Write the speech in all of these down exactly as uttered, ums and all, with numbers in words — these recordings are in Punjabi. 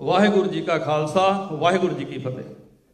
ਵਾਹਿਗੁਰੂ ਜੀ ਕਾ ਖਾਲਸਾ, ਵਾਹਿਗੁਰੂ जी की फतेह।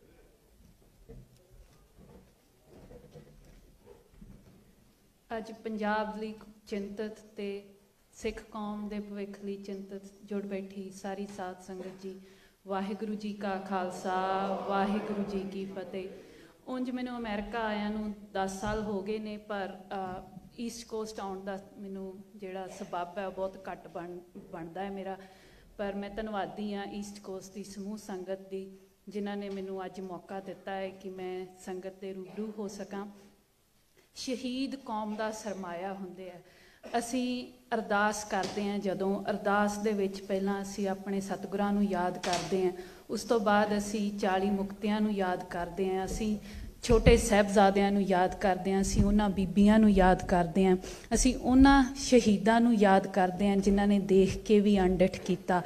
ਅੱਜ ਪੰਜਾਬ ਲਈ ਚਿੰਤਤ ਤੇ ਸਿੱਖ ਕੌਮ ਦੇ ਭਵਿੱਖ ਲਈ ਚਿੰਤਤ ਜੁੜ ਬੈਠੀ ਸਾਰੀ ਸਾਧ ਸੰਗਤ ਜੀ, ਵਾਹਿਗੁਰੂ ਜੀ ਕਾ ਖਾਲਸਾ, ਵਾਹਿਗੁਰੂ ਜੀ ਕੀ ਫਤਿਹ। ਉਂਝ ਮੈਨੂੰ ਅਮਰੀਕਾ ਆਇਆਂ ਨੂੰ ਦਸ ਸਾਲ ਹੋ ਗਏ ਨੇ, ਪਰ ਈਸਟ ਕੋਸਟ ਆਉਣ ਦਾ ਮੈਨੂੰ ਜਿਹੜਾ ਸਬੱਬ ਹੈ ਉਹ ਬਹੁਤ ਘੱਟ ਬਣ ਬਣਦਾ ਹੈ ਮੇਰਾ। ਪਰ ਮੈਂ ਧੰਨਵਾਦੀ ਹਾਂ ਈਸਟ ਕੋਸਟ ਦੀ ਸਮੂਹ ਸੰਗਤ ਦੀ, ਜਿਨ੍ਹਾਂ ਨੇ ਮੈਨੂੰ ਅੱਜ ਮੌਕਾ ਦਿੱਤਾ ਹੈ ਕਿ ਮੈਂ ਸੰਗਤ ਦੇ ਰੂਬਰੂ ਹੋ ਸਕਾਂ। ਸ਼ਹੀਦ ਕੌਮ ਦਾ ਸਰਮਾਇਆ ਹੁੰਦੇ ਆ। ਅਸੀਂ ਅਰਦਾਸ ਕਰਦੇ ਹਾਂ, ਜਦੋਂ ਅਰਦਾਸ ਦੇ ਵਿੱਚ ਪਹਿਲਾਂ ਅਸੀਂ ਆਪਣੇ ਸਤਿਗੁਰਾਂ ਨੂੰ ਯਾਦ ਕਰਦੇ ਹਾਂ, ਉਸ ਤੋਂ ਬਾਅਦ ਅਸੀਂ ਚਾਲੀ ਮੁਕਤਿਆਂ ਨੂੰ ਯਾਦ ਕਰਦੇ ਹਾਂ, ਅਸੀਂ ਛੋਟੇ ਸਾਹਿਬਜ਼ਾਦਿਆਂ ਨੂੰ ਯਾਦ ਕਰਦੇ ਹਾਂ, ਅਸੀਂ ਉਹਨਾਂ ਬੀਬੀਆਂ ਨੂੰ ਯਾਦ ਕਰਦੇ ਹਾਂ, ਅਸੀਂ ਉਹਨਾਂ ਸ਼ਹੀਦਾਂ ਨੂੰ ਯਾਦ ਕਰਦੇ ਹਾਂ ਜਿਨ੍ਹਾਂ ਨੇ ਦੇਖ ਕੇ ਵੀ ਅਣਡਿੱਠ ਕੀਤਾ।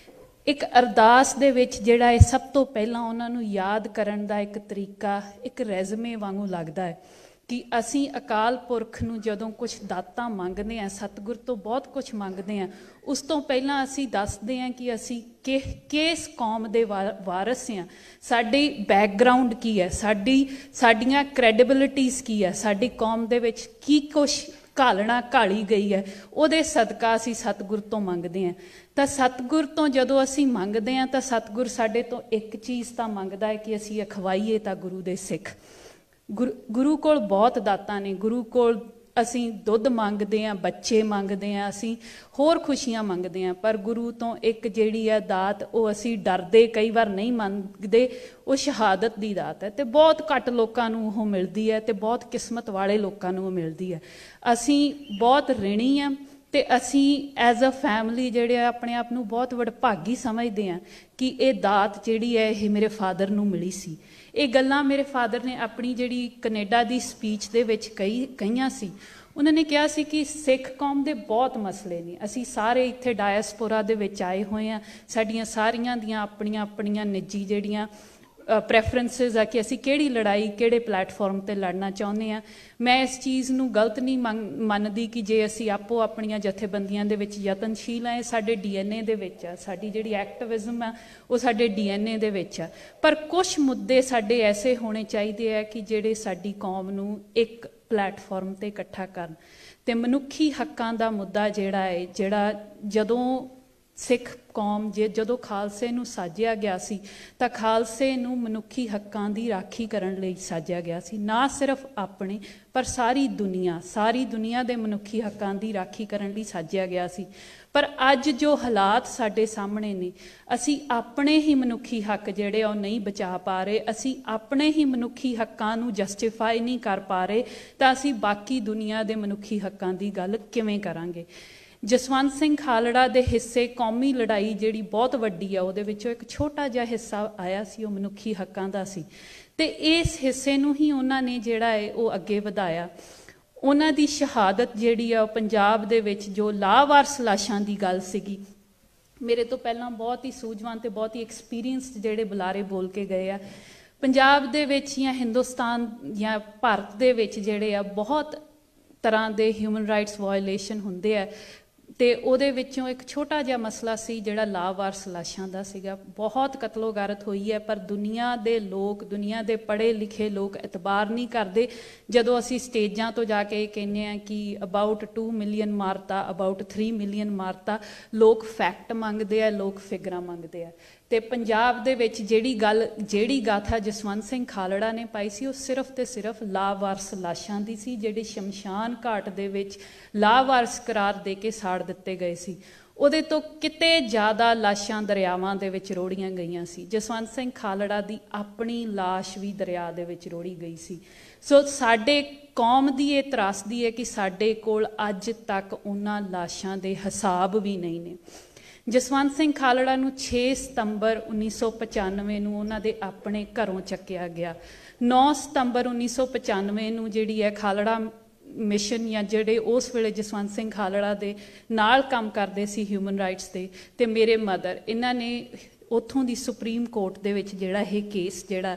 ਇੱਕ ਅਰਦਾਸ ਦੇ ਵਿੱਚ ਜਿਹੜਾ ਇਹ ਸਭ ਤੋਂ ਪਹਿਲਾਂ ਉਹਨਾਂ ਨੂੰ ਯਾਦ ਕਰਨ ਦਾ ਇੱਕ ਤਰੀਕਾ ਇੱਕ ਰੈਜ਼ਮੇ ਵਾਂਗੂ ਲੱਗਦਾ ਹੈ ਕਿ ਅਸੀਂ ਅਕਾਲ ਪੁਰਖ ਨੂੰ ਜਦੋਂ ਕੁਛ ਦਾਤਾਂ ਮੰਗਦੇ ਹਾਂ, ਸਤਿਗੁਰ ਤੋਂ ਬਹੁਤ ਕੁਛ ਮੰਗਦੇ ਹਾਂ, ਉਸ ਤੋਂ ਪਹਿਲਾਂ ਅਸੀਂ ਦੱਸਦੇ ਹਾਂ ਕਿ ਅਸੀਂ ਕਿ ਕਿਸ ਕੌਮ ਦੇ ਵਾ ਵਾਰਸ ਹਾਂ, ਸਾਡੀ ਬੈਕਗਰਾਊਂਡ ਕੀ ਹੈ, ਸਾਡੀ ਸਾਡੀਆਂ ਕ੍ਰੈਡੀਬਿਲਿਟੀਜ਼ ਕੀ ਹੈ, ਸਾਡੀ ਕੌਮ ਦੇ ਵਿੱਚ ਕੀ ਕੁਛ ਘਾਲਣਾ ਘਾਲੀ ਗਈ ਹੈ, ਉਹਦੇ ਸਦਕਾ ਅਸੀਂ ਸਤਿਗੁਰ ਤੋਂ ਮੰਗਦੇ ਹਾਂ। ਤਾਂ ਸਤਿਗੁਰ ਤੋਂ ਜਦੋਂ ਅਸੀਂ ਮੰਗਦੇ ਹਾਂ ਤਾਂ ਸਤਿਗੁਰ ਸਾਡੇ ਤੋਂ ਇੱਕ ਚੀਜ਼ ਤਾਂ ਮੰਗਦਾ ਹੈ ਕਿ ਅਸੀਂ ਅਖਵਾਈਏ ਤਾਂ ਗੁਰੂ ਦੇ ਸਿੱਖ। ਗੁਰੂ ਗੁਰੂ ਕੋਲ ਬਹੁਤ ਦਾਤਾਂ ਨੇ। ਗੁਰੂ ਕੋਲ ਅਸੀਂ ਦੁੱਧ ਮੰਗਦੇ ਹਾਂ, ਬੱਚੇ ਮੰਗਦੇ ਹਾਂ, ਅਸੀਂ ਹੋਰ ਖੁਸ਼ੀਆਂ ਮੰਗਦੇ ਹਾਂ, ਪਰ ਗੁਰੂ ਤੋਂ ਇੱਕ ਜਿਹੜੀ ਹੈ ਦਾਤ ਉਹ ਅਸੀਂ ਡਰਦੇ ਕਈ ਵਾਰ ਨਹੀਂ ਮੰਗਦੇ, ਉਹ ਸ਼ਹਾਦਤ ਦੀ ਦਾਤ ਹੈ ਅਤੇ ਬਹੁਤ ਘੱਟ ਲੋਕਾਂ ਨੂੰ ਉਹ ਮਿਲਦੀ ਹੈ ਅਤੇ ਬਹੁਤ ਕਿਸਮਤ ਵਾਲੇ ਲੋਕਾਂ ਨੂੰ ਉਹ ਮਿਲਦੀ ਹੈ। ਅਸੀਂ ਬਹੁਤ ਰਿਣੀ ਹਾਂ ਅਤੇ ਅਸੀਂ ਐਜ਼ ਅ ਫੈਮਿਲੀ ਜਿਹੜੇ ਆ ਆਪਣੇ ਆਪ ਨੂੰ ਬਹੁਤ ਵਡਭਾਗੀ ਸਮਝਦੇ ਹਾਂ ਕਿ ਇਹ ਦਾਤ ਜਿਹੜੀ ਹੈ ਇਹ ਮੇਰੇ ਫਾਦਰ ਨੂੰ ਮਿਲੀ ਸੀ। ਇਹ ਗੱਲਾਂ ਮੇਰੇ ਫਾਦਰ ਨੇ ਆਪਣੀ ਜਿਹੜੀ ਕੈਨੇਡਾ ਦੀ ਸਪੀਚ ਦੇ ਵਿੱਚ ਕਹੀ ਕਹੀਆਂ ਸੀ। ਉਹਨਾਂ ਨੇ ਕਿਹਾ ਸੀ ਕਿ ਸਿੱਖ ਕੌਮ ਦੇ ਬਹੁਤ ਮਸਲੇ ਨੇ, ਅਸੀਂ ਸਾਰੇ ਇੱਥੇ ਡਾਇਸਪੋਰਾ ਦੇ ਵਿੱਚ ਆਏ ਹੋਏ ਹਾਂ, ਸਾਡੀਆਂ ਸਾਰੀਆਂ ਦੀਆਂ ਆਪਣੀਆਂ ਆਪਣੀਆਂ ਨਿੱਜੀ ਜਿਹੜੀਆਂ ਪ੍ਰੈਫਰੈਂਸਿਸ ਆ ਕਿ ਅਸੀਂ ਕਿਹੜੀ ਲੜਾਈ ਕਿਹੜੇ ਪਲੈਟਫਾਰਮ 'ਤੇ ਲੜਨਾ ਚਾਹੁੰਦੇ ਹਾਂ। ਮੈਂ ਇਸ ਚੀਜ਼ ਨੂੰ ਗਲਤ ਨਹੀਂ ਮੰਨ ਮੰਨਦੀ ਕਿ ਜੇ ਅਸੀਂ ਆਪੋ ਆਪਣੀਆਂ ਜਥੇਬੰਦੀਆਂ ਦੇ ਵਿੱਚ ਯਤਨਸ਼ੀਲ ਹਾਂ, ਇਹ ਸਾਡੇ ਡੀ ਐਨ ਏ ਦੇ ਵਿੱਚ ਆ, ਸਾਡੀ ਜਿਹੜੀ ਐਕਟਿਵਿਜ਼ਮ ਆ ਉਹ ਸਾਡੇ ਡੀ ਐਨ ਏ ਦੇ ਵਿੱਚ ਆ। ਪਰ ਕੁਛ ਮੁੱਦੇ ਸਾਡੇ ਐਸੇ ਹੋਣੇ ਚਾਹੀਦੇ ਆ ਕਿ ਜਿਹੜੇ ਸਾਡੀ ਕੌਮ ਨੂੰ ਇੱਕ ਪਲੈਟਫਾਰਮ 'ਤੇ ਇਕੱਠਾ ਕਰਨ। ਅਤੇ ਮਨੁੱਖੀ ਹੱਕਾਂ ਦਾ ਮੁੱਦਾ ਜਿਹੜਾ ਹੈ, ਜਿਹੜਾ ਜਦੋਂ ਸਿੱਖ ਕੌਮ ਜੇ ਜਦੋਂ ਖਾਲਸੇ ਨੂੰ ਸਾਜਿਆ ਗਿਆ ਸੀ ਤਾਂ ਖਾਲਸੇ ਨੂੰ ਮਨੁੱਖੀ ਹੱਕਾਂ ਦੀ ਰਾਖੀ ਕਰਨ ਲਈ ਸਾਜਿਆ ਗਿਆ ਸੀ, ਨਾ ਸਿਰਫ ਆਪਣੇ ਪਰ ਸਾਰੀ ਦੁਨੀਆ ਸਾਰੀ ਦੁਨੀਆ ਦੇ ਮਨੁੱਖੀ ਹੱਕਾਂ ਦੀ ਰਾਖੀ ਕਰਨ ਲਈ ਸਾਜਿਆ ਗਿਆ ਸੀ। ਪਰ ਅੱਜ ਜੋ ਹਾਲਾਤ ਸਾਡੇ ਸਾਹਮਣੇ ਨੇ, ਅਸੀਂ ਆਪਣੇ ਹੀ ਮਨੁੱਖੀ ਹੱਕ ਜਿਹੜੇ ਉਹ ਨਹੀਂ ਬਚਾ ਪਾ ਰਹੇ, ਅਸੀਂ ਆਪਣੇ ਹੀ ਮਨੁੱਖੀ ਹੱਕਾਂ ਨੂੰ ਜਸਟੀਫਾਈ ਨਹੀਂ ਕਰ ਪਾ ਰਹੇ, ਤਾਂ ਅਸੀਂ ਬਾਕੀ ਦੁਨੀਆ ਦੇ ਮਨੁੱਖੀ ਹੱਕਾਂ ਦੀ ਗੱਲ ਕਿਵੇਂ ਕਰਾਂਗੇ। ਜਸਵੰਤ ਸਿੰਘ ਖਾਲੜਾ ਦੇ ਹਿੱਸੇ ਕੌਮੀ ਲੜਾਈ ਜਿਹੜੀ ਬਹੁਤ ਵੱਡੀ ਆ, ਉਹਦੇ ਵਿੱਚੋਂ ਇੱਕ ਛੋਟਾ ਜਿਹਾ ਹਿੱਸਾ ਆਇਆ ਸੀ, ਉਹ ਮਨੁੱਖੀ ਹੱਕਾਂ ਦਾ ਸੀ ਅਤੇ ਇਸ ਹਿੱਸੇ ਨੂੰ ਹੀ ਉਹਨਾਂ ਨੇ ਜਿਹੜਾ ਹੈ ਉਹ ਅੱਗੇ ਵਧਾਇਆ। ਉਹਨਾਂ ਦੀ ਸ਼ਹਾਦਤ ਜਿਹੜੀ ਆ ਉਹ ਪੰਜਾਬ ਦੇ ਵਿੱਚ ਜੋ ਲਾਵਾਰਸ ਲਾਸ਼ਾਂ ਦੀ ਗੱਲ ਸੀਗੀ, ਮੇਰੇ ਤੋਂ ਪਹਿਲਾਂ ਬਹੁਤ ਹੀ ਸੂਝਵਾਨ ਅਤੇ ਬਹੁਤ ਹੀ ਐਕਸਪੀਰੀਅੰਸਡ ਜਿਹੜੇ ਬੁਲਾਰੇ ਬੋਲ ਕੇ ਗਏ ਆ। ਪੰਜਾਬ ਦੇ ਵਿੱਚ ਜਾਂ ਹਿੰਦੁਸਤਾਨ ਜਾਂ ਭਾਰਤ ਦੇ ਵਿੱਚ ਜਿਹੜੇ ਆ ਬਹੁਤ ਤਰ੍ਹਾਂ ਦੇ ਹਿਊਮਨ ਰਾਈਟਸ ਵਾਇਓਲੇਸ਼ਨ ਹੁੰਦੇ ਆ ਅਤੇ ਉਹਦੇ ਵਿੱਚੋਂ ਇੱਕ ਛੋਟਾ ਜਿਹਾ ਮਸਲਾ ਸੀ ਜਿਹੜਾ ਲਾਵਾਰਸ ਲਾਸ਼ਾਂ ਦਾ ਸੀਗਾ। ਬਹੁਤ ਕਤਲੋ ਗਾਰਤ ਹੋਈ ਹੈ, ਪਰ ਦੁਨੀਆ ਦੇ ਲੋਕ, ਦੁਨੀਆ ਦੇ ਪੜ੍ਹੇ ਲਿਖੇ ਲੋਕ ਇਤਬਾਰ ਨਹੀਂ ਕਰਦੇ ਜਦੋਂ ਅਸੀਂ ਸਟੇਜਾਂ ਤੋਂ ਜਾ ਕੇ ਕਹਿੰਦੇ ਹਾਂ ਕਿ ਅਬਾਊਟ ਟੂ ਮਿਲੀਅਨ ਮਾਰਤਾ, ਅਬਾਊਟ ਥ੍ਰੀ ਮਿਲੀਅਨ ਮਾਰਤਾ। ਲੋਕ ਫੈਕਟ ਮੰਗਦੇ ਆ, ਲੋਕ ਫਿਗਰਾਂ ਮੰਗਦੇ ਆ। ਅਤੇ ਪੰਜਾਬ ਦੇ ਵਿੱਚ ਜਿਹੜੀ ਗੱਲ ਜਿਹੜੀ ਗਾਥਾ ਜਸਵੰਤ ਸਿੰਘ ਖਾਲੜਾ ਨੇ ਪਾਈ ਸੀ, ਉਹ ਸਿਰਫ ਅਤੇ ਸਿਰਫ ਲਾਵਾਰਸ ਲਾਸ਼ਾਂ ਦੀ ਸੀ, ਜਿਹੜੇ ਸ਼ਮਸ਼ਾਨ ਘਾਟ ਦੇ ਵਿੱਚ ਲਾਵਾਰਸ ਕਰਾਰ ਦੇ ਕੇ ਸਾੜ ਦਿੱਤੇ ਗਏ ਸੀ। ਉਹਦੇ ਤੋਂ ਕਿਤੇ ਜ਼ਿਆਦਾ ਲਾਸ਼ਾਂ ਦਰਿਆਵਾਂ ਦੇ ਵਿੱਚ ਰੋੜੀਆਂ ਗਈਆਂ ਸੀ। ਜਸਵੰਤ ਸਿੰਘ ਖਾਲੜਾ ਦੀ ਆਪਣੀ ਲਾਸ਼ ਵੀ ਦਰਿਆ ਦੇ ਵਿੱਚ ਰੋੜੀ ਗਈ ਸੀ। ਸੋ ਸਾਡੇ ਕੌਮ ਦੀ ਇਹ ਤਰਾਸਦੀ ਹੈ ਕਿ ਸਾਡੇ ਕੋਲ ਅੱਜ ਤੱਕ ਉਹਨਾਂ ਲਾਸ਼ਾਂ ਦੇ ਹਿਸਾਬ ਵੀ ਨਹੀਂ ਨੇ। ਜਸਵੰਤ ਸਿੰਘ ਖਾਲੜਾ ਨੂੰ ਛੇ ਸਤੰਬਰ ਉੱਨੀ ਸੌ ਪਚਾਨਵੇਂ ਨੂੰ ਉਹਨਾਂ ਦੇ ਆਪਣੇ ਘਰੋਂ ਚੱਕਿਆ ਗਿਆ। ਨੌ ਸਤੰਬਰ ਉੱਨੀ ਸੌ ਪਚਾਨਵੇਂ ਨੂੰ ਜਿਹੜੀ ਹੈ ਖਾਲੜਾ ਮਿਸ਼ਨ ਜਾਂ ਜਿਹੜੇ ਉਸ ਵੇਲੇ ਜਸਵੰਤ ਸਿੰਘ ਖਾਲੜਾ ਦੇ ਨਾਲ ਕੰਮ ਕਰਦੇ ਸੀ ਹਿਊਮਨ ਰਾਈਟਸ ਦੇ, ਅਤੇ ਮੇਰੇ ਮਦਰ, ਇਹਨਾਂ ਨੇ ਉੱਥੋਂ ਦੀ ਸੁਪਰੀਮ ਕੋਰਟ ਦੇ ਵਿੱਚ ਜਿਹੜਾ ਇਹ ਕੇਸ ਜਿਹੜਾ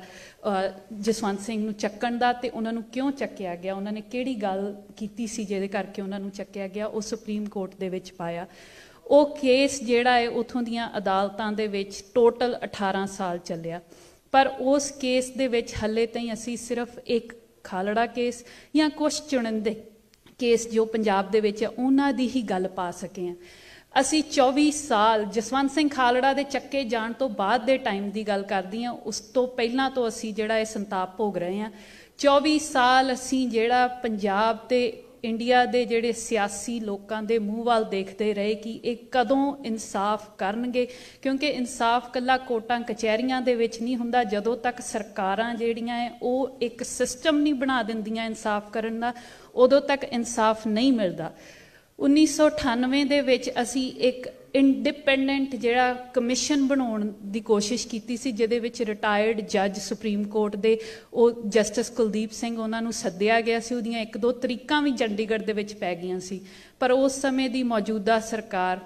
ਜਸਵੰਤ ਸਿੰਘ ਨੂੰ ਚੱਕਣ ਦਾ ਅਤੇ ਉਹਨਾਂ ਨੂੰ ਕਿਉਂ ਚੱਕਿਆ ਗਿਆ, ਉਹਨਾਂ ਨੇ ਕਿਹੜੀ ਗੱਲ ਕੀਤੀ ਸੀ ਜਿਹਦੇ ਕਰਕੇ ਉਹਨਾਂ ਨੂੰ ਚੱਕਿਆ ਗਿਆ, ਉਹ ਸੁਪਰੀਮ ਕੋਰਟ ਦੇ ਵਿੱਚ ਪਾਇਆ। ਉਹ ਕੇਸ ਜਿਹੜਾ ਹੈ ਉੱਥੋਂ ਦੀਆਂ ਅਦਾਲਤਾਂ ਦੇ ਵਿੱਚ ਟੋਟਲ ਅਠਾਰਾਂ ਸਾਲ ਚੱਲਿਆ, ਪਰ ਉਸ ਕੇਸ ਦੇ ਵਿੱਚ ਹਾਲੇ ਤਾਈਂ ਅਸੀਂ ਸਿਰਫ ਇੱਕ ਖਾਲੜਾ ਕੇਸ ਜਾਂ ਕੁਛ ਚੁਣਿੰਦੇ ਕੇਸ ਜੋ ਪੰਜਾਬ ਦੇ ਵਿੱਚ ਹੈ ਉਹਨਾਂ ਦੀ ਹੀ ਗੱਲ ਪਾ ਸਕੇ ਹਾਂ। ਅਸੀਂ ਚੌਵੀ ਸਾਲ ਜਸਵੰਤ ਸਿੰਘ ਖਾਲੜਾ ਦੇ ਚੱਕੇ ਜਾਣ ਤੋਂ ਬਾਅਦ ਦੇ ਟਾਈਮ ਦੀ ਗੱਲ ਕਰਦੀ ਹਾਂ, ਉਸ ਤੋਂ ਪਹਿਲਾਂ ਤੋਂ ਅਸੀਂ ਜਿਹੜਾ ਇਹ ਸੰਤਾਪ ਭੋਗ ਰਹੇ ਹਾਂ। ਚੌਵੀ ਸਾਲ ਅਸੀਂ ਜਿਹੜਾ ਪੰਜਾਬ ਤੇ ਇੰਡੀਆ ਦੇ ਜਿਹੜੇ ਸਿਆਸੀ ਲੋਕਾਂ ਦੇ ਮੂੰਹ ਵੱਲ ਦੇਖਦੇ ਰਹੇ ਕਿ ਇਹ ਕਦੋਂ ਇਨਸਾਫ ਕਰਨਗੇ, ਕਿਉਂਕਿ ਇਨਸਾਫ ਇਕੱਲਾ ਕੋਰਟਾਂ ਕਚਹਿਰੀਆਂ ਦੇ ਵਿੱਚ ਨਹੀਂ ਹੁੰਦਾ। ਜਦੋਂ ਤੱਕ ਸਰਕਾਰਾਂ ਜਿਹੜੀਆਂ ਹੈ ਉਹ ਇੱਕ ਸਿਸਟਮ ਨਹੀਂ ਬਣਾ ਦਿੰਦੀਆਂ ਇਨਸਾਫ ਕਰਨ ਦਾ, ਉਦੋਂ ਤੱਕ ਇਨਸਾਫ ਨਹੀਂ ਮਿਲਦਾ। ਉੱਨੀ ਸੌ ਅਠਾਨਵੇਂ ਦੇ ਵਿੱਚ ਅਸੀਂ ਇੱਕ ਇੰਡੀਪੈਂਡੈਂਟ ਜਿਹੜਾ ਕਮਿਸ਼ਨ ਬਣਾਉਣ ਦੀ ਕੋਸ਼ਿਸ਼ ਕੀਤੀ ਸੀ, ਜਿਹਦੇ ਵਿੱਚ ਰਿਟਾਇਰਡ ਜੱਜ ਸੁਪਰੀਮ ਕੋਰਟ ਦੇ ਉਹ ਜਸਟਿਸ ਕੁਲਦੀਪ ਸਿੰਘ ਉਹਨਾਂ ਨੂੰ ਸੱਦਿਆ ਗਿਆ ਸੀ। ਉਹਦੀਆਂ ਇੱਕ ਦੋ ਤਰੀਕਾਂ ਵੀ ਚੰਡੀਗੜ੍ਹ ਦੇ ਵਿੱਚ ਪੈ ਗਈਆਂ ਸੀ, ਪਰ ਉਸ ਸਮੇਂ ਦੀ ਮੌਜੂਦਾ ਸਰਕਾਰ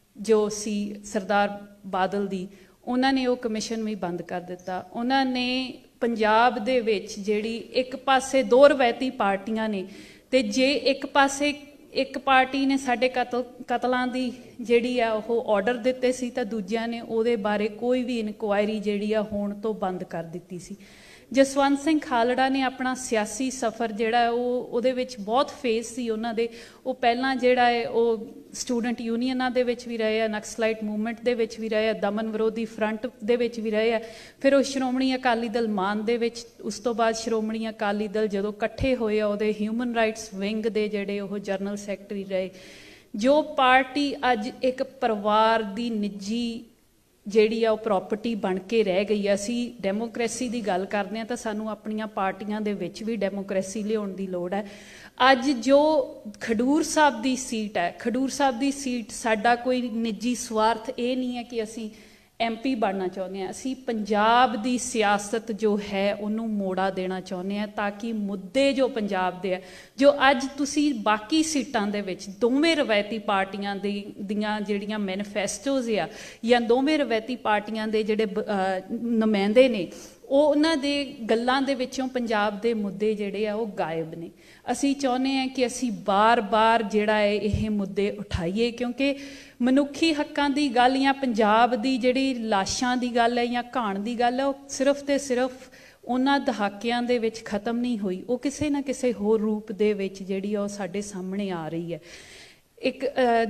ਜੋ ਸੀ ਸਰਦਾਰ ਬਾਦਲ ਦੀ, ਉਹਨਾਂ ਨੇ ਉਹ ਕਮਿਸ਼ਨ ਵੀ ਬੰਦ ਕਰ ਦਿੱਤਾ। ਉਹਨਾਂ ਨੇ ਪੰਜਾਬ ਦੇ ਵਿੱਚ ਜਿਹੜੀ ਇੱਕ ਪਾਸੇ ਦੋ ਰਵਾਇਤੀ ਪਾਰਟੀਆਂ ਨੇ, ਤੇ ਜੇ ਇੱਕ ਪਾਸੇ ਇੱਕ ਪਾਰਟੀ ਨੇ ਸਾਡੇ ਕਤਲ ਕਤਲਾਂ ਦੀ ਜਿਹੜੀ ਆ ਉਹ ਆਰਡਰ ਦਿੱਤੇ ਸੀ, ਤਾਂ ਦੂਜਿਆਂ ਨੇ ਉਹਦੇ ਬਾਰੇ ਕੋਈ ਵੀ ਇਨਕੁਆਇਰੀ ਜਿਹੜੀ ਆ ਹੋਣ ਤੋਂ ਬੰਦ ਕਰ ਦਿੱਤੀ ਸੀ। ਜਸਵੰਤ ਸਿੰਘ ਖਾਲੜਾ ਨੇ ਆਪਣਾ ਸਿਆਸੀ ਸਫ਼ਰ ਜਿਹੜਾ ਉਹ ਉਹਦੇ ਵਿੱਚ ਬਹੁਤ ਫੇਜ਼ ਸੀ ਉਹਨਾਂ ਦੇ। ਉਹ ਪਹਿਲਾਂ ਜਿਹੜਾ ਹੈ ਉਹ ਸਟੂਡੈਂਟ ਯੂਨੀਅਨਾਂ ਦੇ ਵਿੱਚ ਵੀ ਰਹੇ ਆ, ਨਕਸਲਾਈਟ ਮੂਵਮੈਂਟ ਦੇ ਵਿੱਚ ਵੀ ਰਹੇ ਆ, ਦਮਨ ਵਿਰੋਧੀ ਫਰੰਟ ਦੇ ਵਿੱਚ ਵੀ ਰਹੇ ਆ, ਫਿਰ ਉਹ ਸ਼੍ਰੋਮਣੀ ਅਕਾਲੀ ਦਲ ਮਾਨ ਦੇ ਵਿੱਚ, ਉਸ ਤੋਂ ਬਾਅਦ ਸ਼੍ਰੋਮਣੀ ਅਕਾਲੀ ਦਲ ਜਦੋਂ ਇਕੱਠੇ ਹੋਏ ਆ ਉਹਦੇ ਹਿਊਮਨ ਰਾਈਟਸ ਵਿੰਗ ਦੇ ਜਿਹੜੇ ਉਹ ਜਨਰਲ ਸੈਕਟਰੀ ਰਹੇ। ਜੋ ਪਾਰਟੀ ਅੱਜ ਇੱਕ ਪਰਿਵਾਰ ਦੀ ਨਿੱਜੀ ਜਿਹੜੀ ਆ ਉਹ ਪ੍ਰੋਪਰਟੀ ਬਣ ਕੇ ਰਹਿ ਗਈ ਆ। ਅਸੀਂ ਡੈਮੋਕ੍ਰੇਸੀ ਦੀ ਗੱਲ ਕਰਦੇ ਹਾਂ ਤਾਂ ਸਾਨੂੰ ਆਪਣੀਆਂ ਪਾਰਟੀਆਂ ਦੇ ਵਿੱਚ ਵੀ ਡੈਮੋਕ੍ਰੇਸੀ ਲਿਆਉਣ ਦੀ ਲੋੜ ਹੈ। ਅੱਜ ਜੋ ਖਡੂਰ ਸਾਹਿਬ ਦੀ ਸੀਟ ਹੈ, ਖਡੂਰ ਸਾਹਿਬ ਦੀ ਸੀਟ ਸਾਡਾ ਕੋਈ ਨਿੱਜੀ ਸਵਾਰਥ ਇਹ ਨਹੀਂ ਹੈ ਕਿ ਅਸੀਂ ਐਮ ਪੀ ਬਣਨਾ ਚਾਹੁੰਦੇ ਹਾਂ। ਅਸੀਂ ਪੰਜਾਬ ਦੀ ਸਿਆਸਤ ਜੋ ਹੈ ਉਹਨੂੰ ਮੋੜਾ ਦੇਣਾ ਚਾਹੁੰਦੇ ਹਾਂ, ਤਾਂ ਕਿ ਮੁੱਦੇ ਜੋ ਪੰਜਾਬ ਦੇ ਹੈ, ਜੋ ਅੱਜ ਤੁਸੀਂ ਬਾਕੀ ਸੀਟਾਂ ਦੇ ਵਿੱਚ ਦੋਵੇਂ ਰਵਾਇਤੀ ਪਾਰਟੀਆਂ ਦੀ ਦੀਆਂ ਜਿਹੜੀਆਂ ਮੈਨੀਫੈਸਟੋਜ਼ ਆ ਜਾਂ ਦੋਵੇਂ ਰਵਾਇਤੀ ਪਾਰਟੀਆਂ ਦੇ ਜਿਹੜੇ ਨੁਮਾਇੰਦੇ ਨੇ, ਉਹ ਉਹਨਾਂ ਦੇ ਗੱਲਾਂ ਦੇ ਵਿੱਚੋਂ ਪੰਜਾਬ ਦੇ ਮੁੱਦੇ ਜਿਹੜੇ ਆ ਉਹ ਗਾਇਬ ਨੇ। ਅਸੀਂ ਚਾਹੁੰਦੇ ਹਾਂ ਕਿ ਅਸੀਂ ਬਾਰ-ਬਾਰ ਜਿਹੜਾ ਹੈ ਇਹ ਮੁੱਦੇ ਉਠਾਈਏ, ਕਿਉਂਕਿ ਮਨੁੱਖੀ ਹੱਕਾਂ ਦੀ ਗੱਲ ਜਾਂ ਪੰਜਾਬ ਦੀ ਜਿਹੜੀ ਲਾਸ਼ਾਂ ਦੀ ਗੱਲ ਹੈ ਜਾਂ ਘਾਣ ਦੀ ਗੱਲ ਹੈ, ਉਹ ਸਿਰਫ ਤੇ ਸਿਰਫ ਉਹਨਾਂ ਦਹਾਕਿਆਂ ਦੇ ਵਿੱਚ ਖਤਮ ਨਹੀਂ ਹੋਈ, ਉਹ ਕਿਸੇ ਨਾ ਕਿਸੇ ਹੋਰ ਰੂਪ ਦੇ ਵਿੱਚ ਜਿਹੜੀ ਆ ਉਹ ਸਾਡੇ ਸਾਹਮਣੇ ਆ ਰਹੀ ਹੈ। ਇੱਕ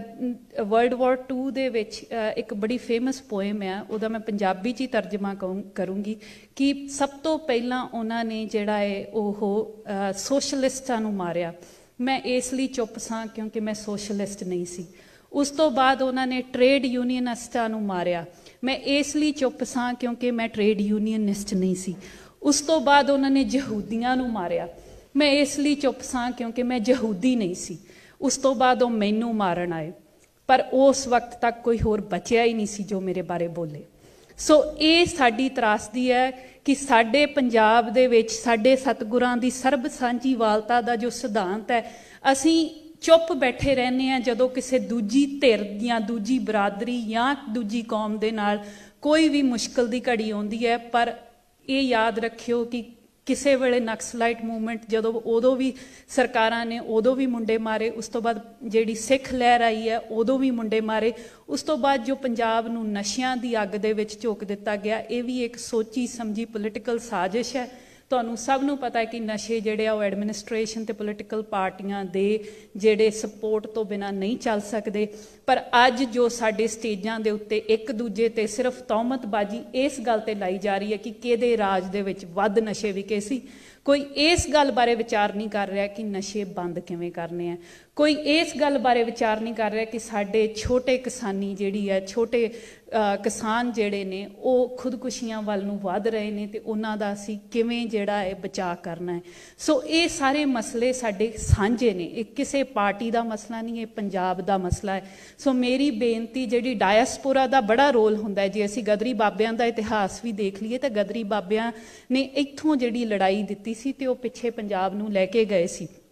ਵਰਲਡ ਵਾਰ ਟੂ ਦੇ ਵਿੱਚ ਇੱਕ ਬੜੀ ਫੇਮਸ ਪੋਇਮ ਆ, ਉਹਦਾ ਮੈਂ ਪੰਜਾਬੀ 'ਚ ਹੀ ਤਰਜਮਾ ਕਰੂੰਗੀ ਕਿ ਸਭ ਤੋਂ ਪਹਿਲਾਂ ਉਹਨਾਂ ਨੇ ਜਿਹੜਾ ਹੈ ਉਹ ਸੋਸ਼ਲਿਸਟਾਂ ਨੂੰ ਮਾਰਿਆ। ਮੈਂ ਇਸ ਲਈ ਚੁੱਪ ਸਾਂ ਕਿਉਂਕਿ ਮੈਂ ਸੋਸ਼ਲਿਸਟ ਨਹੀਂ ਸੀ। ਉਸ ਤੋਂ ਬਾਅਦ ਉਹਨਾਂ ਨੇ ਟ੍ਰੇਡ ਯੂਨੀਅਨਿਸਟਾਂ ਨੂੰ ਮਾਰਿਆ। ਮੈਂ ਇਸ ਲਈ ਚੁੱਪ ਸਾਂ ਕਿਉਂਕਿ ਮੈਂ ਟ੍ਰੇਡ ਯੂਨੀਅਨਿਸਟ ਨਹੀਂ ਸੀ। ਉਸ ਤੋਂ ਬਾਅਦ ਉਹਨਾਂ ਨੇ ਯਹੂਦੀਆਂ ਨੂੰ ਮਾਰਿਆ। ਮੈਂ ਇਸ ਲਈ ਚੁੱਪ ਸਾਂ ਕਿਉਂਕਿ ਮੈਂ ਯਹੂਦੀ ਨਹੀਂ ਸੀ। ਉਸ ਤੋਂ ਬਾਅਦ ਉਹ ਮੈਨੂੰ ਮਾਰਨ ਆਏ, ਪਰ ਉਸ ਵਕਤ ਤੱਕ ਕੋਈ ਹੋਰ ਬਚਿਆ ਹੀ ਨਹੀਂ ਸੀ ਜੋ ਮੇਰੇ ਬਾਰੇ ਬੋਲੇ। ਸੋ ਇਹ ਸਾਡੀ ਤਰਾਸਦੀ ਹੈ ਕਿ ਸਾਡੇ ਪੰਜਾਬ ਦੇ ਵਿੱਚ ਸਾਡੇ ਸਤਿਗੁਰਾਂ ਦੀ ਸਰਬ ਸਾਂਝੀਵਾਲਤਾ ਦਾ ਜੋ ਸਿਧਾਂਤ ਹੈ, ਅਸੀਂ ਚੁੱਪ ਬੈਠੇ ਰਹਿੰਦੇ ਹਾਂ ਜਦੋਂ ਕਿਸੇ ਦੂਜੀ ਧਿਰ ਜਾਂ ਦੂਜੀ ਬਰਾਦਰੀ ਜਾਂ ਦੂਜੀ ਕੌਮ ਦੇ ਨਾਲ ਕੋਈ ਵੀ ਮੁਸ਼ਕਿਲ ਦੀ ਘੜੀ ਆਉਂਦੀ ਹੈ। ਪਰ ਇਹ ਯਾਦ ਰੱਖਿਓ ਕਿ ਕਿਸੇ ਵੇਲੇ ਨਕਸਲਾਈਟ ਮੂਵਮੈਂਟ ਜਦੋਂ ਉਦੋਂ ਵੀ ਸਰਕਾਰਾਂ ਨੇ ਉਦੋਂ ਵੀ ਮੁੰਡੇ ਮਾਰੇ, ਉਸ ਤੋਂ ਬਾਅਦ ਜਿਹੜੀ ਸਿੱਖ ਲਹਿਰ ਆਈ ਹੈ ਉਦੋਂ ਵੀ ਮੁੰਡੇ ਮਾਰੇ, ਉਸ ਤੋਂ ਬਾਅਦ ਜੋ ਪੰਜਾਬ ਨੂੰ ਨਸ਼ਿਆਂ ਦੀ ਅੱਗ ਦੇ ਵਿੱਚ ਝੋਕ ਦਿੱਤਾ ਗਿਆ, ਇਹ ਵੀ ਇੱਕ ਸੋਚੀ ਸਮਝੀ ਪੋਲੀਟੀਕਲ ਸਾਜ਼ਿਸ਼ ਹੈ। ਤੁਹਾਨੂੰ ਸਭ ਨੂੰ ਪਤਾ ਹੈ ਕਿ ਨਸ਼ੇ ਜਿਹੜੇ ਆ ਉਹ ਐਡਮਿਨਿਸਟ੍ਰੇਸ਼ਨ ਤੇ ਪੋਲੀਟੀਕਲ ਪਾਰਟੀਆਂ ਦੇ ਜਿਹੜੇ ਸਪੋਰਟ ਤੋਂ ਬਿਨਾਂ ਨਹੀਂ ਚੱਲ ਸਕਦੇ। ਪਰ ਅੱਜ ਜੋ ਸਾਡੇ ਸਟੇਜਾਂ ਦੇ ਉੱਤੇ ਇੱਕ ਦੂਜੇ ਤੇ ਸਿਰਫ ਤੌਹਮਤਬਾਜ਼ੀ ਇਸ ਗੱਲ ਤੇ ਲਾਈ ਜਾ ਰਹੀ ਹੈ ਕਿ ਕਿਹਦੇ ਰਾਜ ਦੇ ਵਿੱਚ ਵੱਧ ਨਸ਼ੇ ਵਿਕੇ ਸੀ, ਕੋਈ ਇਸ ਗੱਲ ਬਾਰੇ ਵਿਚਾਰ ਨਹੀਂ ਕਰ ਰਿਹਾ ਕਿ ਨਸ਼ੇ ਬੰਦ ਕਿਵੇਂ ਕਰਨੇ ਆ। ਕੋਈ ਇਸ ਗੱਲ ਬਾਰੇ ਵਿਚਾਰ ਨਹੀਂ ਕਰ ਰਿਹਾ ਕਿ ਸਾਡੇ ਛੋਟੇ ਕਿਸਾਨੀ ਜਿਹੜੀ ਹੈ, ਛੋਟੇ ਕਿਸਾਨ ਜਿਹੜੇ ਨੇ ਉਹ ਖੁਦਕੁਸ਼ੀਆਂ ਵੱਲ ਨੂੰ ਵੱਧ ਰਹੇ ਨੇ ਤੇ ਉਹਨਾਂ ਦਾ ਅਸੀਂ ਕਿਵੇਂ ਜਿਹੜਾ ਹੈ ਬਚਾਅ ਕਰਨਾ ਹੈ। ਸੋ ਇਹ ਸਾਰੇ ਮਸਲੇ ਸਾਡੇ ਸਾਂਝੇ ਨੇ, ਇਹ ਕਿਸੇ ਪਾਰਟੀ ਦਾ ਮਸਲਾ ਨਹੀਂ, ਇਹ ਪੰਜਾਬ ਦਾ ਮਸਲਾ ਹੈ। ਸੋ ਮੇਰੀ ਬੇਨਤੀ, ਜਿਹੜੀ ਡਾਇਸਪੋਰਾ ਦਾ ਬੜਾ ਰੋਲ ਹੁੰਦਾ ਹੈ, ਜੇ ਅਸੀਂ ਗਦਰੀ ਬਾਬਿਆਂ ਦਾ ਇਤਿਹਾਸ ਵੀ ਦੇਖ ਲਈਏ ਤਾਂ ਗਦਰੀ ਬਾਬਿਆਂ ਨੇ ਇੱਥੋਂ ਜਿਹੜੀ ਲੜਾਈ ਦਿੱਤੀ ਸੀ ਤੇ ਉਹ ਪਿੱਛੇ ਪੰਜਾਬ ਨੂੰ ਲੈ ਕੇ ਗਏ ਸੀ।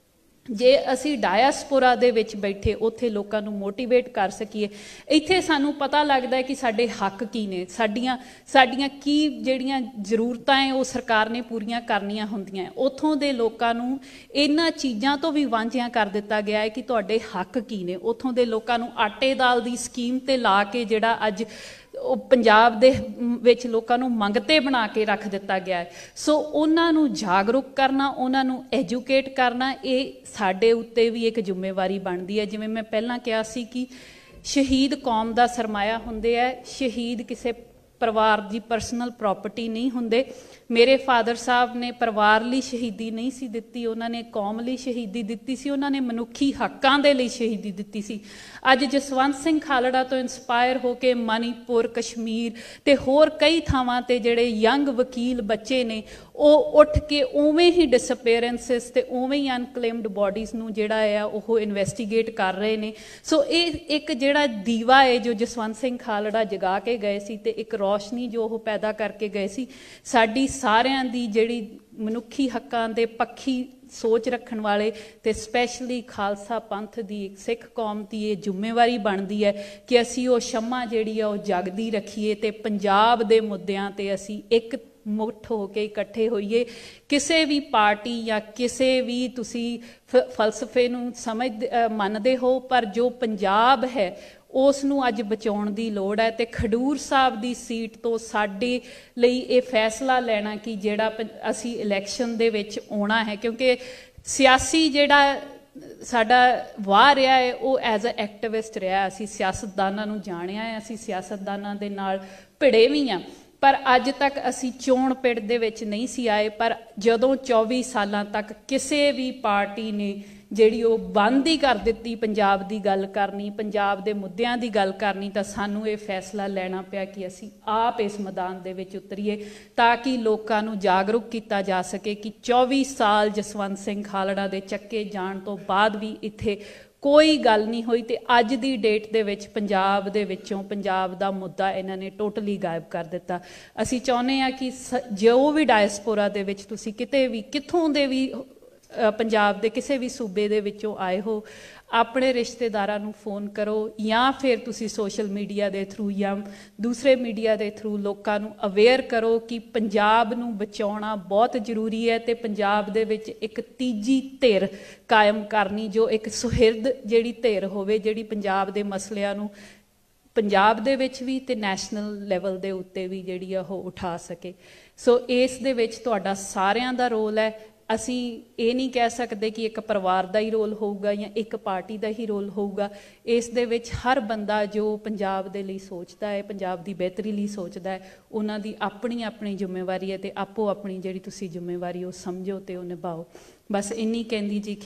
ਜੇ ਅਸੀਂ ਡਾਇਸਪੋਰਾ ਦੇ ਵਿੱਚ ਬੈਠੇ ਉੱਥੇ ਲੋਕਾਂ ਨੂੰ ਮੋਟੀਵੇਟ ਕਰ ਸਕੀਏ, ਇੱਥੇ ਸਾਨੂੰ ਪਤਾ ਲੱਗਦਾ ਹੈ ਕਿ ਸਾਡੇ ਹੱਕ ਕੀ ਨੇ, ਸਾਡੀਆਂ ਸਾਡੀਆਂ ਕੀ ਜਿਹੜੀਆਂ ਜ਼ਰੂਰਤਾਂ ਹੈ ਉਹ ਸਰਕਾਰ ਨੇ ਪੂਰੀਆਂ ਕਰਨੀਆਂ ਹੁੰਦੀਆਂ। ਉੱਥੋਂ ਦੇ ਲੋਕਾਂ ਨੂੰ ਇਹਨਾਂ ਚੀਜ਼ਾਂ ਤੋਂ ਵੀ ਵਾਂਝਿਆਂ ਕਰ ਦਿੱਤਾ ਗਿਆ ਹੈ ਕਿ ਤੁਹਾਡੇ ਹੱਕ ਕੀ ਨੇ। ਉੱਥੋਂ ਦੇ ਲੋਕਾਂ ਨੂੰ ਆਟੇ ਦਾਲ ਦੀ ਸਕੀਮ ਤੇ ਲਾ ਕੇ ਜਿਹੜਾ ਅੱਜ ਉਹ ਪੰਜਾਬ ਦੇ ਵਿੱਚ ਲੋਕਾਂ ਨੂੰ ਮੰਗਤੇ ਬਣਾ ਕੇ ਰੱਖ ਦਿੱਤਾ ਗਿਆ ਹੈ। ਸੋ ਉਹਨਾਂ ਨੂੰ ਜਾਗਰੂਕ ਕਰਨਾ, ਉਹਨਾਂ ਨੂੰ ਐਜੂਕੇਟ ਕਰਨਾ, ਇਹ ਸਾਡੇ ਉੱਤੇ ਵੀ ਇੱਕ ਜ਼ਿੰਮੇਵਾਰੀ ਬਣਦੀ ਹੈ। ਜਿਵੇਂ ਮੈਂ ਪਹਿਲਾਂ ਕਿਹਾ ਸੀ ਕਿ ਸ਼ਹੀਦ ਕੌਮ ਦਾ ਸਰਮਾਇਆ ਹੁੰਦੇ ਹੈ, ਸ਼ਹੀਦ ਕਿਸੇ ਪਰਿਵਾਰ ਦੀ ਪਰਸਨਲ ਪ੍ਰੋਪਰਟੀ ਨਹੀਂ ਹੁੰਦੇ। ਮੇਰੇ ਫਾਦਰ ਸਾਹਿਬ ਨੇ ਪਰਿਵਾਰ ਲਈ ਸ਼ਹੀਦੀ ਨਹੀਂ ਸੀ ਦਿੱਤੀ, ਉਹਨਾਂ ਨੇ ਕੌਮ ਲਈ ਸ਼ਹੀਦੀ ਦਿੱਤੀ ਸੀ, ਉਹਨਾਂ ਨੇ ਮਨੁੱਖੀ ਹੱਕਾਂ ਦੇ ਲਈ ਸ਼ਹੀਦੀ ਦਿੱਤੀ ਸੀ। ਅੱਜ ਜਸਵੰਤ ਸਿੰਘ ਖਾਲੜਾ ਤੋਂ ਇੰਸਪਾਇਰ ਹੋ ਕੇ ਮਣੀਪੁਰ, ਕਸ਼ਮੀਰ ਤੇ ਹੋਰ ਕਈ ਥਾਵਾਂ ਤੇ ਜਿਹੜੇ ਯੰਗ ਵਕੀਲ ਬੱਚੇ ਨੇ ਉਹ ਉੱਠ ਕੇ ਉਵੇਂ ਹੀ ਡਿਸਅਪੀਅਰੈਂਸਿਸ ਤੇ ਉਵੇਂ ਹੀ ਅਨਕਲੇਮਡ ਬੋਡੀਜ਼ ਨੂੰ ਜਿਹੜਾ ਆ ਉਹ ਇਨਵੈਸਟੀਗੇਟ ਕਰ ਰਹੇ ਨੇ। ਸੋ ਇਹ ਇੱਕ ਜਿਹੜਾ ਦੀਵਾ ਹੈ ਜੋ ਜਸਵੰਤ ਸਿੰਘ ਖਾਲੜਾ ਜਗਾ ਕੇ ਗਏ ਸੀ ਤੇ ਇੱਕ ਰੌਸ਼ਨੀ ਜੋ ਉਹ ਪੈਦਾ ਕਰਕੇ ਗਏ ਸੀ, ਸਾਡੀ ਸਾਰਿਆਂ ਦੀ ਜਿਹੜੀ ਮਨੁੱਖੀ ਹੱਕਾਂ ਦੇ ਪੱਖੀ ਸੋਚ ਰੱਖਣ ਵਾਲੇ ਤੇ ਸਪੈਸ਼ਲੀ ਖਾਲਸਾ ਪੰਥ ਦੀ, ਸਿੱਖ ਕੌਮ ਦੀ ਇਹ ਜ਼ਿੰਮੇਵਾਰੀ ਬਣਦੀ ਹੈ ਕਿ ਅਸੀਂ ਉਹ ਸ਼ਮਾ ਜਿਹੜੀ ਆ ਉਹ ਜਗਦੀ ਰੱਖੀਏ ਤੇ ਪੰਜਾਬ ਦੇ ਮੁੱਦਿਆਂ ਤੇ ਅਸੀਂ ਇੱਕ ਮੁੱਠ ਹੋ ਕੇ ਇਕੱਠੇ ਹੋਈਏ। ਕਿਸੇ ਵੀ ਪਾਰਟੀ ਜਾਂ ਕਿਸੇ ਵੀ ਤੁਸੀਂ ਫ ਫਲਸਫੇ ਨੂੰ ਸਮਝ ਮੰਨਦੇ ਹੋ, ਪਰ ਜੋ ਪੰਜਾਬ ਹੈ ਉਸ ਨੂੰ ਅੱਜ ਬਚਾਉਣ ਦੀ ਲੋੜ ਹੈ। ਤੇ ਖਡੂਰ ਸਾਹਿਬ ਦੀ ਸੀਟ ਤੋਂ ਸਾਡੇ ਲਈ ਇਹ ਫੈਸਲਾ ਲੈਣਾ ਕਿ ਜਿਹੜਾ ਅਸੀਂ ਇਲੈਕਸ਼ਨ ਦੇ ਵਿੱਚ ਆਉਣਾ ਹੈ, ਕਿਉਂਕਿ ਸਿਆਸੀ ਜਿਹੜਾ ਸਾਡਾ ਵਾਹ ਰਿਹਾ ਹੈ ਉਹ ਐਜ਼ ਅ ਐਕਟਿਵਿਸਟ ਰਿਹਾ। ਅਸੀਂ ਸਿਆਸਤਦਾਨਾਂ ਨੂੰ ਜਾਣਿਆ ਹੈ, ਅਸੀਂ ਸਿਆਸਤਦਾਨਾਂ ਦੇ ਨਾਲ ਭਿੜੇ ਵੀ ਹਾਂ, ਪਰ ਅੱਜ ਤੱਕ ਅਸੀਂ ਚੋਣ ਪਿੜ ਦੇ ਵਿੱਚ ਨਹੀਂ ਸੀ ਆਏ। ਪਰ ਜਦੋਂ ਚੌਵੀ ਸਾਲਾਂ ਤੱਕ ਕਿਸੇ ਵੀ ਪਾਰਟੀ ਨੇ ਜਿਹੜੀ ਉਹ ਬੰਦ ਹੀ ਕਰ ਦਿੱਤੀ ਪੰਜਾਬ ਦੀ ਗੱਲ ਕਰਨੀ, ਪੰਜਾਬ ਦੇ ਮੁੱਦਿਆਂ ਦੀ ਗੱਲ ਕਰਨੀ, ਤਾਂ ਸਾਨੂੰ ਇਹ ਫੈਸਲਾ ਲੈਣਾ ਪਿਆ ਕਿ ਅਸੀਂ ਆਪ ਇਸ ਮੈਦਾਨ ਦੇ ਵਿੱਚ ਉਤਰੀਏ ਤਾਂ ਕਿ ਲੋਕਾਂ ਨੂੰ ਜਾਗਰੂਕ ਕੀਤਾ ਜਾ ਸਕੇ ਕਿ ਚੌਵੀ ਸਾਲ ਜਸਵੰਤ ਸਿੰਘ ਖਾਲੜਾ ਦੇ ਚੱਕੇ ਜਾਣ ਤੋਂ ਬਾਅਦ ਵੀ ਇੱਥੇ ਕੋਈ ਗੱਲ ਨਹੀਂ ਹੋਈ। ਤੇ ਅੱਜ ਦੀ ਡੇਟ ਦੇ ਵਿੱਚ ਪੰਜਾਬ ਦੇ ਵਿੱਚੋਂ ਪੰਜਾਬ ਦਾ ਮੁੱਦਾ ਇਹਨਾਂ ਨੇ ਟੋਟਲੀ ਗਾਇਬ ਕਰ ਦਿੱਤਾ। ਅਸੀਂ ਚਾਹੁੰਦੇ ਹਾਂ ਕਿ ਸ ਜੋ ਵੀ ਡਾਇਸਪੋਰਾ ਦੇ ਵਿੱਚ ਤੁਸੀਂ ਕਿਤੇ ਵੀ ਕਿੱਥੋਂ ਦੇ ਵੀ ਪੰਜਾਬ ਦੇ ਕਿਸੇ ਵੀ ਸੂਬੇ ਦੇ ਵਿੱਚੋਂ ਆਏ ਹੋ, ਆਪਣੇ ਰਿਸ਼ਤੇਦਾਰਾਂ ਨੂੰ ਫੋਨ ਕਰੋ ਜਾਂ ਫਿਰ ਤੁਸੀਂ ਸੋਸ਼ਲ ਮੀਡੀਆ ਦੇ ਥਰੂ ਜਾਂ ਦੂਸਰੇ ਮੀਡੀਆ ਦੇ ਥਰੂ ਲੋਕਾਂ ਨੂੰ ਅਵੇਅਰ ਕਰੋ ਕਿ ਪੰਜਾਬ ਨੂੰ ਬਚਾਉਣਾ ਬਹੁਤ ਜ਼ਰੂਰੀ ਹੈ ਤੇ ਪੰਜਾਬ ਦੇ ਵਿੱਚ ਇੱਕ ਤੀਜੀ ਧਿਰ ਕਾਇਮ ਕਰਨੀ, ਜੋ ਇੱਕ ਸੁਹਿਰਦ ਜਿਹੜੀ ਧਿਰ ਹੋਵੇ, ਜਿਹੜੀ ਪੰਜਾਬ ਦੇ ਮਸਲਿਆਂ ਨੂੰ ਪੰਜਾਬ ਦੇ ਵਿੱਚ ਵੀ ਤੇ ਨੈਸ਼ਨਲ ਲੈਵਲ ਦੇ ਉੱਤੇ ਵੀ ਜਿਹੜੀ ਆ ਉਹ ਉਠਾ ਸਕੇ। ਸੋ ਇਸ ਦੇ ਵਿੱਚ ਤੁਹਾਡਾ ਸਾਰਿਆਂ ਦਾ ਰੋਲ ਹੈ। ਅਸੀਂ ਇਹ ਨਹੀਂ ਕਹਿ ਸਕਦੇ ਕਿ ਇੱਕ ਪਰਿਵਾਰ ਦਾ ਹੀ ਰੋਲ ਹੋਊਗਾ ਜਾਂ ਇੱਕ ਪਾਰਟੀ ਦਾ ਹੀ ਰੋਲ ਹੋਊਗਾ। ਇਸ ਦੇ ਵਿੱਚ ਹਰ ਬੰਦਾ ਜੋ ਪੰਜਾਬ ਦੇ ਲਈ ਸੋਚਦਾ ਹੈ, ਪੰਜਾਬ ਦੀ ਬਿਹਤਰੀ ਲਈ ਸੋਚਦਾ ਹੈ, ਉਹਨਾਂ ਦੀ ਆਪਣੀ ਆਪਣੀ ਜ਼ਿੰਮੇਵਾਰੀ ਹੈ ਤੇ ਆਪੋ ਆਪਣੀ ਜਿਹੜੀ ਤੁਸੀਂ ਜ਼ਿੰਮੇਵਾਰੀ ਉਹ ਸਮਝੋ ਤੇ ਉਹ ਨਿਭਾਓ। ਬਸ ਇੰਨੀ ਕਹਿੰਦੀ ਜੀ।